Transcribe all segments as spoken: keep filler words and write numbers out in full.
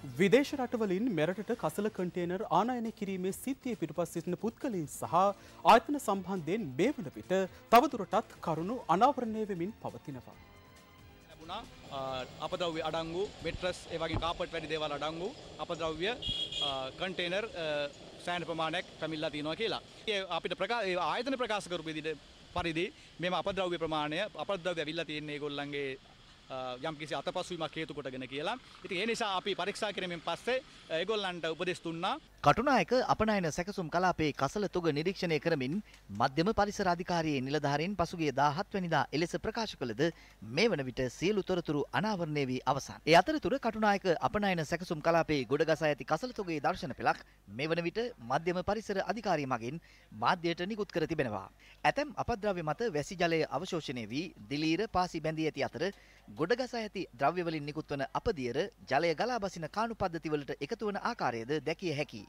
විදේශ රටවලින් මෙරටට කසල කන්ටේනර් ආනයනය කිරීමේ සිද්ධිය පිටුපස් සිටින පුද්ගලයන් සහ ආයතන සම්බන්ධයෙන් මේ වන විට තවදුරටත් කරුණු අනාවරණය වෙමින් පවතිනවා. ලැබුණා අපද්‍රව්‍ය අඩංගු මෙට්‍රස් ඒ වගේ කාපට් වැඩි දේවල් අඩංගු අපද්‍රව්‍ය කන්ටේනර් සෑහෙන ප්‍රමාණයක් පැමිණලා තියෙනවා කියලා. ඒ අපිට ප්‍රකාශ ආයතන ප්‍රකාශ කරපු විදිහට පරිදි මෙම අපද්‍රව්‍ය ප්‍රමාණය අපද්‍රව්‍ය ඇවිල්ලා තියෙන්නේ ඒගොල්ලන්ගේ යම් කිසි අතපසුවීමක් හේතු කොටගෙන කියලා. ඉතින් ඒ නිසා අපි පරීක්ෂා කිරීමෙන් පස්සේ ඒගොල්ලන්ට උපදෙස් දුන්නා. කටුනායක අපනයන සැකසුම් කලාපයේ කසල තුග නිරීක්ෂණය කරමින් මධ්‍යම පරිසර අධිකාරියේ නිලධාරීන් පසුගිය දාහත් වෙනිදා එලෙස ප්‍රකාශ කළද මේ වන විට සියලු තොරතුරු අනාවරණය වී අවසන්. ඒ අතරතුර කටුනායක අපනයන සැකසුම් කලාපයේ ගොඩගසා ඇති කසල තුගේ දර්ශන පෙළක් මේ වන විට මධ්‍යම පරිසර අධිකාරිය මගින් මාධ්‍යයට නිකුත් කර තිබෙනවා. ඇතැම් අපද්‍රව්‍ය මත වැසි ජලය අවශෝෂණය වී දිලීර පාසි බැඳී ඇති අතර ගොඩගසා ඇති ද්‍රව්‍ය වලින් නිකුත් වන අපදියර ජලය ගලා බසින කාණු පද්ධති වලට එකතු වන ආකාරයද දැකිය හැකියි.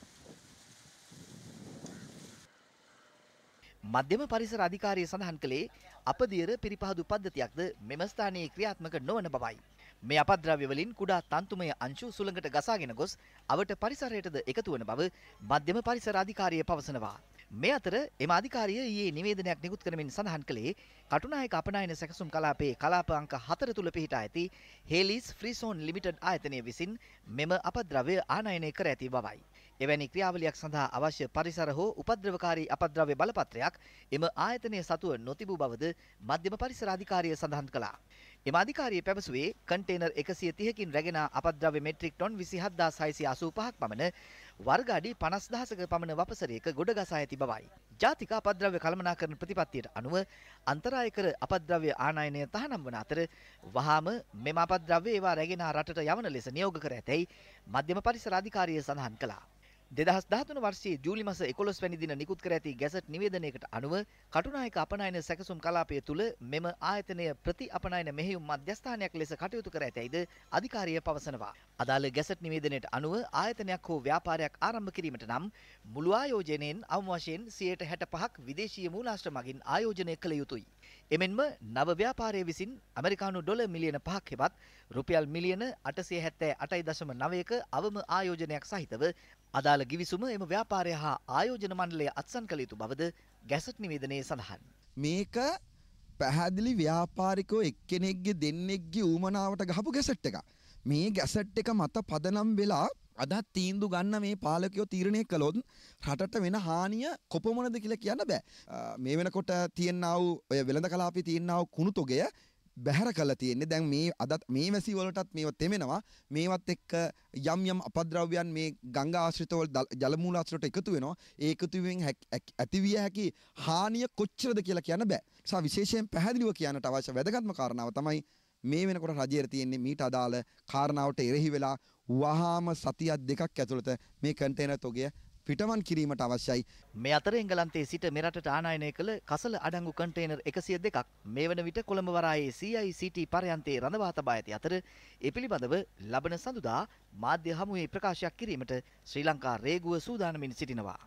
මධ්‍යම පරිසර අධිකාරිය සඳහන් කළේ අපදියර පිරිපහදු පද්ධතියක්ද මෙම ස්ථානයේ ක්‍රියාත්මක නොවන බවයි. මේ අපද්‍රව්‍ය වලින් කුඩා තන්තුමය අංශු සුළඟට ගසාගෙන ගොස් අවට පරිසරයටද එකතු වන බව මධ්‍යම පරිසර අධිකාරිය පවසනවා. මේ අතර එම අධිකාරිය ඊයේ නිවේදනයක් නිකුත් කරමින් සඳහන් කළේ කටුනායක අපනයන සැකසුම් කලාපයේ කලාප අංක හතර තුල පිහිටා ඇති හේලිස් ෆ්‍රීසෝන් ලිමිටඩ් ආයතනය විසින් මෙම අපද්‍රව්‍ය ආනයනය කර ඇති බවයි. එවැනි ක්‍රියාවලියක් සඳහා අවශ්‍ය පරිසර හෝ උපද්‍රවකාරී අපද්‍රව්‍ය බලපත්‍රයක් එම ආයතනය සතුව නොතිබූ බවද මධ්‍යම පරිසර අධිකාරිය සඳහන් කළා. එම අධිකාරිය පැවසුවේ කන්ටේනර් එකසිය තිහකින් රැගෙන අපද්‍රව්‍ය මෙට්‍රික් ටොන් විසිහත් හදාස් හයසිය අසූ පහක් පමණ වර්ග අඩි පනස් දහසක පමණ වපසරයක ගොඩගසා ඇති බවයි. ජාතික අපද්‍රව්‍ය කළමනාකරණ ප්‍රතිපත්තියට අනුව අන්තරාය කර අපද්‍රව්‍ය ආනයනය තහනම් වන අතර වහාම මෙම අපද්‍රව්‍ය ඒවා රැගෙන රටට යවන ලෙස නියෝග කර ඇතැයි මධ්‍යම පරිසර අධිකාරිය සඳහන් කළා. දෙදහස් දහතුන වර්ෂයේ ජූලි මාස එකොළොස් වැනි දින නිකුත් කර ඇති ගැසට් නිවේදනයකට අනුව කටුනායක අපනයන සැකසුම් කලාපය තුල මෙම ආයතනය ප්‍රති අපනයන මෙහෙයුම් මධ්‍යස්ථානයක් ලෙස කටයුතු කර ඇතැයිද අධිකාරිය පවසනවා. අදාළ ගැසට් නිවේදනයට අනුව ආයතනයක් හෝ ව්‍යාපාරයක් ආරම්භ කිරීමට නම් මුළු ආයෝජනයෙන් අවම වශයෙන් සියයට හැට පහක් විදේශීය මූලාශ්‍ර මගින් ආයෝජනය කළ යුතුයි. එමෙන්ම නව ව්‍යාපාරය විසින් ඇමරිකානු ඩොලර් මිලියන පහක් හෙවත් රුපියල් මිලියන අටසිය හැත්තෑ අටයි දශම නවයක අවම ආයෝජනයක් සහිතව අදාළ ගිවිසුම එම ව්‍යාපාරය හා ආයෝජන මණ්ඩලය අත්සන් කළ යුතු බවද ගැසට් නිවේදනයේ සඳහන්. මේක පැහැදිලි ව්‍යාපාරිකෝ එක්කෙනෙක්ගේ දෙන්නෙක්ගේ ඌමනාවට ගහපු ගැසට් එකක්. මේ ගැසට් එක මත පදනම් වෙලා අදත් තීන්දුව ගන්න මේ පාලකයෝ තීරණය කළොත් රටට වෙන හානිය කොපමණද කියලා කියන්න බෑ. මේ වෙනකොට තියෙනා වූ ඔය වෙළඳ කලාපේ තියෙනා වූ කුණු තොගය බැහැර කළා තියෙන්නේ. දැන් මේ අදත් මේ වැසි වලටත් මේව තෙමෙනවා. මේවත් එක්ක යම් යම් අපද්‍රව්‍යයන් මේ ගංගා ආශ්‍රිත වල ජල මූලාශ්‍රයට එකතු වෙනවා. ඒ එකතු වීමෙන් ඇතිවිය හැකි හානිය කොච්චරද කියලා කියන්න බෑ. ඒ නිසා විශේෂයෙන් පැහැදිලිව කියන්නට අවශ්‍ය වැදගත්ම කාරණාව තමයි මේ වෙනකොට රජයට තියෙන්නේ මීට අදාළ කාරණාවට එරෙහි වෙලා වහාම සතියක් දෙකක් ඇතුළත මේ කන්ටේනර් තොගය පිටමන් කිරීමට අවශ්‍යයි. මේ අතර එංගලන්තයේ සිට මෙරටට ආනයනය කළ කසල අඩංගු කන්ටේනර් එකසිය දෙකක් මේ වන විට කොළඹ වරායේ සී අයි සී ටී පර්යන්තයේ රඳවා තබා ඇති අතර ඒ පිළිබඳව ලබන සඳුදා මාධ්‍ය හමුවේ ප්‍රකාශයක් කිරීමට ශ්‍රී ලංකා රේගුව සූදානමින් සිටිනවා.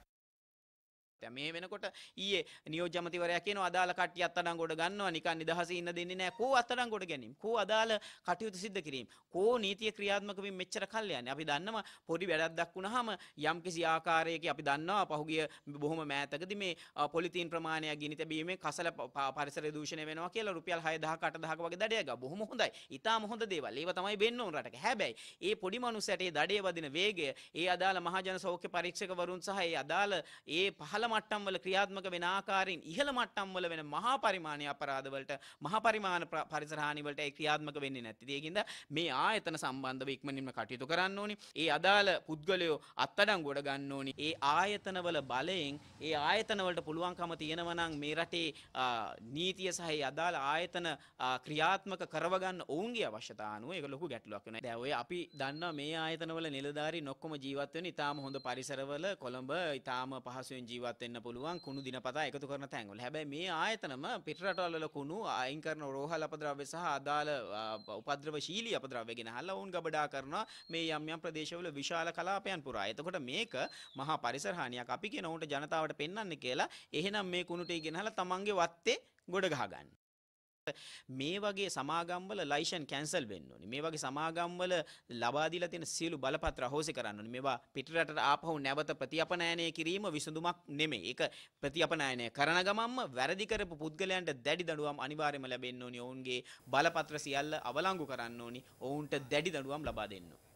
මේ වෙනකොට ඊයේ නියෝජ්‍ය අමාත්‍යවරයා කියනවා අදාළ කට්ටිය අත්අඩංගුවට ගන්නවා නිකන් නිදහසේ ඉන්න දෙන්නේ නැහැ. කෝ අත්අඩංගුවට ගැනීම. කෝ අදාළ කටයුතු සිද්ධ කිරීම. කෝ නීතිය ක්‍රියාත්මක වීම මෙච්චර කල් යන්නේ. අපි දන්නවා පොඩි වැඩක් දක්ුණාම යම්කිසි ආකාරයක අපි දන්නවා පහුගිය බොහොම මෑතකදී මේ පොලිතීන් ප්‍රමාණයක් ගිනි තැබීමෙන් කසල පරිසර දූෂණය වෙනවා කියලා රුපියල් හය දහසක අට දහසක වගේ දඩයක් ගා. බොහොම හොඳයි. ඊටාම හොඳ දේවල්. ඒව තමයි වෙන්න ඕන රටක. හැබැයි ඒ පොඩි මනුස්සයට ඒ දඩේ වදින වේගය, ඒ අදාළ මහජන සෞඛ්‍ය පරීක්ෂකවරුන් සහ ඒ අදාළ ඒ පහළ මට්ටම් වල ක්‍රියාත්මක වෙන ආකාරයෙන් ඉහළ මට්ටම් වල වෙන මහා පරිමාණීය අපරාධ වලට මහා පරිමාණ පරිසර හානි වලට ඒ ක්‍රියාත්මක වෙන්නේ නැති. ඒකින්ද මේ ආයතන සම්බන්ධව ඉක්මනින්ම කටයුතු කරන්න ඕනි. ඒ අදාළ පුද්ගලයෝ අත්අඩංගුවට ගන්න ඕනි. ඒ ආයතන වල බලයෙන් ඒ ආයතන වලට පුළුවන්කම තියෙනවා නම් මේ රටේ නීතිය සහ ඒ අදාළ ආයතන ක්‍රියාත්මක කරව ගන්න ඔවුන්ගේ අවශ්‍යතාව අනුව ඒක ලොකු ගැටලුවක් වෙනවා. දැන් ඔය අපි දන්නවා මේ ආයතන වල නිලධාරීන් ඔක්කොම ජීවත් වෙන ඉතාම හොඳ පරිසරවල කොළඹ ඉතාම පහසුවෙන් ජීවත් වෙන්න පුළුවන් කුණු දිනපතා එකතු කරන තැන්වල. හැබැයි මේ ආයතනම පිට රටවල වල කුණු අයින් කරන රෝහල් අපද්‍රව්‍ය සහ අදාළ උපද්‍රවශීලී අපද්‍රව්‍ය ගෙනහල්ලා වුන් ගබඩා කරනවා මේ යම් යම් ප්‍රදේශවල විශාල කලාපයන් පුරා. එතකොට මේක මහා පරිසර හානියක්. අපි කියන උන්ට ජනතාවට පෙන්වන්නේ කියලා එහෙනම් මේ කුණු ටී ගෙනහල්ලා තමන්ගේ වත්තේ ගොඩ ගහ ගන්න. මේ වගේ සමාගම්වල ලයිසන් කැන්සල් වෙන්න ඕනේ. මේ වගේ සමාගම්වල ලබා දීලා තියෙන සියලු බලපත්‍ර අහෝසි කරන්න ඕනේ. මේවා පිටරටට ආපහු නැවත ප්‍රතිඅපනයනය කිරීම විසඳුමක් නෙමෙයි. ඒක ප්‍රතිඅපනයනය කරන ගමන්ම වැරදි කරපු පුද්ගලයන්ට දැඩි දඬුවම් අනිවාර්යයෙන්ම ලැබෙන්න ඕනේ. ඔවුන්ගේ බලපත්‍ර සියල්ල අවලංගු කරන්න ඕනේ. ඔවුන්ට දැඩි දඬුවම් ලබා දෙන්න ඕනේ.